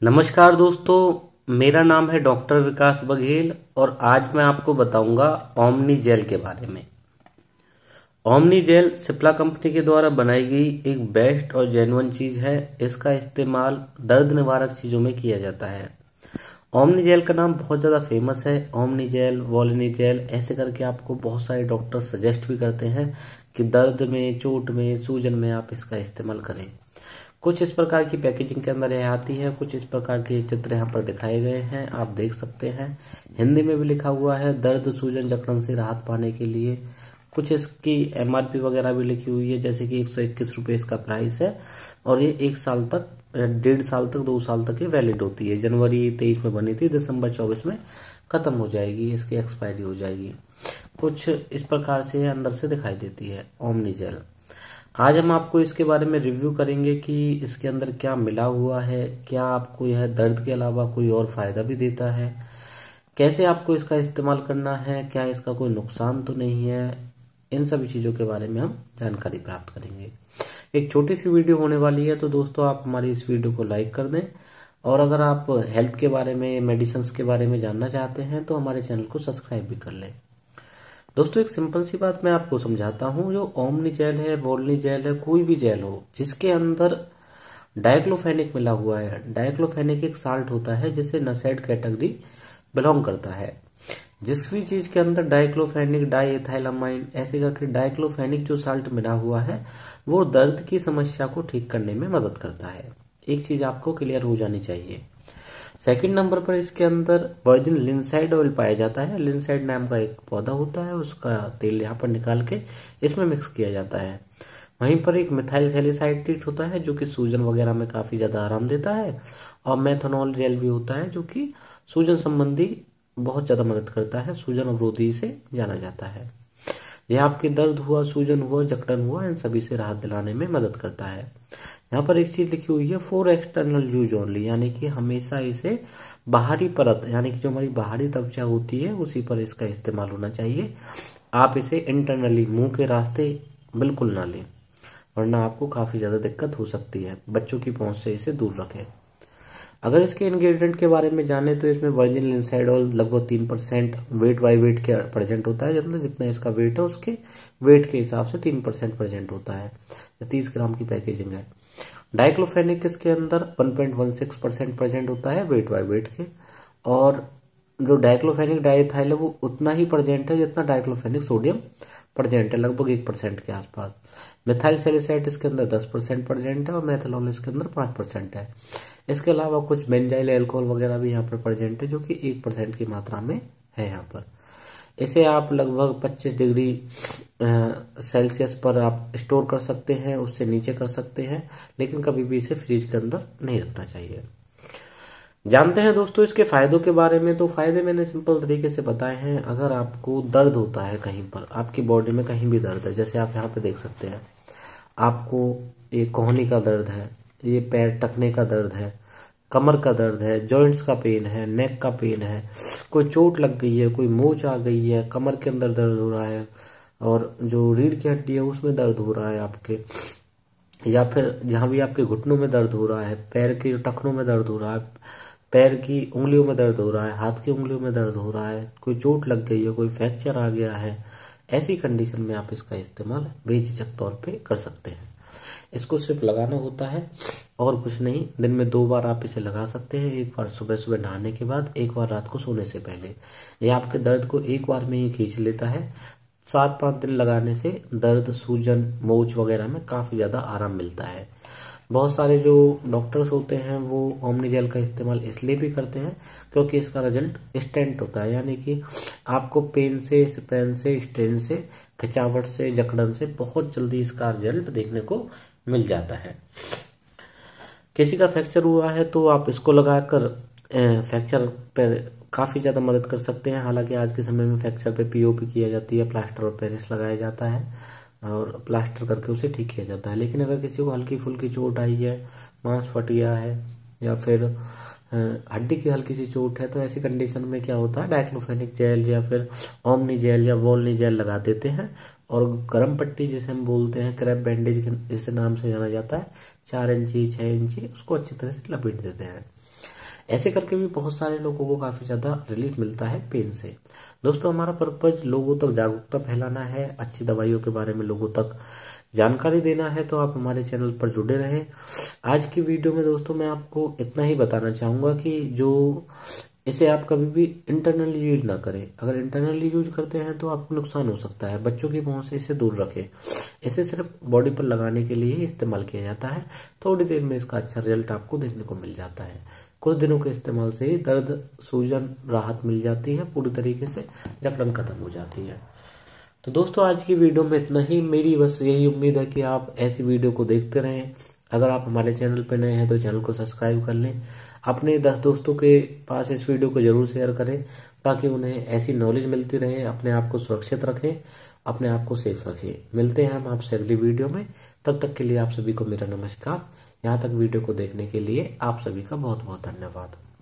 नमस्कार दोस्तों, मेरा नाम है डॉक्टर विकास बघेल और आज मैं आपको बताऊंगा ओमनी जेल के बारे में। ओमनी जेल सिप्ला कंपनी के द्वारा बनाई गई एक बेस्ट और जेन्युइन चीज है। इसका इस्तेमाल दर्द निवारक चीजों में किया जाता है। ओमनी जेल का नाम बहुत ज्यादा फेमस है। ओमनी जेल, वोलिनी जेल ऐसे करके आपको बहुत सारे डॉक्टर सजेस्ट भी करते हैं कि दर्द में, चोट में, सूजन में आप इसका इस्तेमाल करें। कुछ इस प्रकार की पैकेजिंग के अंदर यह आती है, कुछ इस प्रकार के चित्र यहाँ पर दिखाए गए हैं, आप देख सकते हैं। हिंदी में भी लिखा हुआ है दर्द, सूजन, जकड़न से राहत पाने के लिए। कुछ इसकी एमआरपी वगैरह भी लिखी हुई है, जैसे कि 121 रुपये इसका प्राइस है और ये 1 साल तक, 1.5 साल तक, 2 साल तक ये वैलिड होती है। जनवरी 23 में बनी थी, दिसंबर 24 में खत्म हो जाएगी, इसकी एक्सपायरी हो जाएगी। कुछ इस प्रकार से अंदर से दिखाई देती है ओमनी जेल। आज हम आपको इसके बारे में रिव्यू करेंगे कि इसके अंदर क्या मिला हुआ है, क्या आपको यह दर्द के अलावा कोई और फायदा भी देता है, कैसे आपको इसका इस्तेमाल करना है, क्या इसका कोई नुकसान तो नहीं है। इन सभी चीजों के बारे में हम जानकारी प्राप्त करेंगे। एक छोटी सी वीडियो होने वाली है, तो दोस्तों आप हमारी इस वीडियो को लाइक कर दें और अगर आप हेल्थ के बारे में, मेडिसिन के बारे में जानना चाहते हैं तो हमारे चैनल को सब्सक्राइब भी कर लें। दोस्तों एक सिंपल सी बात मैं आपको समझाता हूँ। जो ओमनी जेल है, वोलिनी जेल है, कोई भी जेल हो जिसके अंदर डाइक्लोफेनिक मिला हुआ है। डाइक्लोफेनिक एक साल्ट होता है जिसे नसेड कैटेगरी बिलोंग करता है। जिस भी चीज के अंदर डाइक्लोफेनिक, डाइएथाइलामाइन ऐसे करके डाइक्लोफेनिक जो साल्ट मिला हुआ है वो दर्द की समस्या को ठीक करने में मदद करता है। एक चीज आपको क्लियर हो जानी चाहिए। सेकंड नंबर पर इसके अंदर वर्जिन लिंसाइड ऑयल पाया जाता है। लिंसाइड नाम का एक पौधा होता है, उसका तेल यहाँ पर निकाल के इसमें मिक्स किया जाता है। वहीं पर एक मिथाइल सैलिसाइलेट होता है जो कि सूजन वगैरह में काफी ज्यादा आराम देता है, और मेथनॉल जेल भी होता है जो कि सूजन संबंधी बहुत ज्यादा मदद करता है, सूजन अवरोधी से जाना जाता है। यह आपके दर्द हुआ, सूजन हुआ, जकड़न हुआ, इन सभी से राहत दिलाने में मदद करता है। यहाँ पर एक चीज लिखी हुई है फॉर एक्सटर्नल यूज ओनली, यानी कि हमेशा इसे बाहरी परत, यानी कि जो हमारी बाहरी त्वचा होती है उसी पर इसका इस्तेमाल होना चाहिए। आप इसे इंटरनली, मुंह के रास्ते बिल्कुल ना लें, वरना आपको काफी ज्यादा दिक्कत हो सकती है। बच्चों की पहुंच से इसे दूर रखें। अगर इसके इंग्रेडिएंट के बारे में जाने तो इसमें वर्जिन लिंसाइड ऑयल लगभग 3% वेट बाय वेट के प्रेजेंट होता है। मतलब जितना इसका वेट है उसके वेट के हिसाब से 3% प्रेजेंट होता है। 30 ग्राम की पैकेजिंग है। डाइक्लोफेनिक इसके अंदर 1.16% प्रेजेंट होता है वेट बाय वेट के, और जो डाइक्लोफेनिक डाइएथाइल है वो उतना ही प्रेजेंट है जितना डाइक्लोफेनिक सोडियम प्रेजेंट है, लगभग 1% के आसपास। मिथाइल सैलिसाइलेट इसके अंदर 10% प्रेजेंट है और मेथनॉल इसके अंदर 5% है। इसके अलावा कुछ बेंजाइल अल्कोहल वगैरह भी यहाँ पर प्रेजेंट है जो कि 1% की मात्रा में है। यहाँ पर इसे आप लगभग 25 डिग्री सेल्सियस पर आप स्टोर कर सकते हैं, उससे नीचे कर सकते हैं, लेकिन कभी भी इसे फ्रिज के अंदर नहीं रखना चाहिए। जानते हैं दोस्तों इसके फायदों के बारे में। तो फायदे मैंने सिंपल तरीके से बताए हैं। अगर आपको दर्द होता है कहीं पर, आपकी बॉडी में कहीं भी दर्द है, जैसे आप यहाँ पे देख सकते हैं, आपको ये कोहनी का दर्द है, ये पैर टकने का दर्द है, कमर का दर्द है, जॉइंट्स का पेन है, नेक का पेन है, कोई चोट लग गई है, कोई मोच आ गई है, कमर के अंदर दर्द हो रहा है, और जो रीढ़ की हड्डी है उसमें दर्द हो रहा है आपके, या फिर जहां भी आपके घुटनों में दर्द हो रहा है, पैर के टखनों में दर्द हो रहा है, पैर की उंगलियों में दर्द हो रहा है, हाथ की उंगलियों में दर्द हो रहा है, कोई चोट लग गई है, कोई फ्रैक्चर आ गया है, ऐसी कंडीशन में आप इसका इस्तेमाल बेझिझक तौर पे कर सकते हैं। इसको सिर्फ लगाना होता है और कुछ नहीं। दिन में 2 बार आप इसे लगा सकते हैं, एक बार सुबह सुबह नहाने के बाद, एक बार रात को सोने से पहले। यह आपके दर्द को एक बार में ही खींच लेता है। 7-5 दिन लगाने से दर्द, सूजन, मोच वगैरह में काफी ज्यादा आराम मिलता है। बहुत सारे जो डॉक्टर्स होते हैं वो ओमनी जेल का इस्तेमाल इसलिए भी करते हैं क्योंकि इसका रिजल्ट इंस्टेंट होता है, यानी कि आपको पेन से, स्पेन से, स्ट्रेन से, खिंचावट से, जकड़न से बहुत जल्दी इसका रिजल्ट देखने को मिल जाता है। किसी का फ्रैक्चर हुआ है तो आप इसको लगाकर फ्रैक्चर पर काफी ज्यादा मदद कर सकते हैं। हालांकि आज के समय में फ्रैक्चर पे पीओपी किया जाती है, प्लास्टर और पेरिस लगाया जाता है और प्लास्टर करके उसे ठीक किया जाता है। लेकिन अगर किसी को हल्की फुल्की चोट आई है, मांस फट गया है, या फिर हड्डी की हल्की सी चोट है, तो ऐसी कंडीशन में क्या होता है, डाइक्लोफेनिक जेल या फिर ओमनी जेल या वोलिनी जेल लगा देते हैं, और गर्म पट्टी जिसे हम बोलते हैं, क्रैप बैंडेज जिस नाम से जाना जाता है, 4 इंची 6 इंची, उसको अच्छी तरह से लपेट देते हैं। ऐसे करके भी बहुत सारे लोगों को काफी ज्यादा रिलीफ मिलता है पेन से। दोस्तों हमारा पर्पज लोगों तक जागरूकता फैलाना है, अच्छी दवाइयों के बारे में लोगों तक जानकारी देना है, तो आप हमारे चैनल पर जुड़े रहें। आज की वीडियो में दोस्तों मैं आपको इतना ही बताना चाहूंगा कि जो इसे आप कभी भी इंटरनली यूज ना करें। अगर इंटरनली यूज करते हैं तो आपको नुकसान हो सकता है। बच्चों की पहुंच से इसे दूर रखें। इसे सिर्फ बॉडी पर लगाने के लिए ही इस्तेमाल किया जाता है। थोड़ी देर में इसका अच्छा रिजल्ट आपको देखने को मिल जाता है। कुछ दिनों के इस्तेमाल से ही दर्द, सूजन, राहत मिल जाती है, पूरी तरीके से जकड़न खत्म हो जाती है। तो दोस्तों आज की वीडियो में इतना ही। मेरी बस यही उम्मीद है कि आप ऐसी वीडियो को देखते रहें। अगर आप हमारे चैनल पर नए हैं तो चैनल को सब्सक्राइब कर लें। अपने 10 दोस्तों के पास इस वीडियो को जरूर शेयर करें ताकि उन्हें ऐसी नॉलेज मिलती रहे। अपने आप को सुरक्षित रखें, अपने आप को सेफ रखें। मिलते हैं हम आपसे अगली वीडियो में। तब तक के लिए आप सभी को मेरा नमस्कार। यहाँ तक वीडियो को देखने के लिए आप सभी का बहुत बहुत धन्यवाद।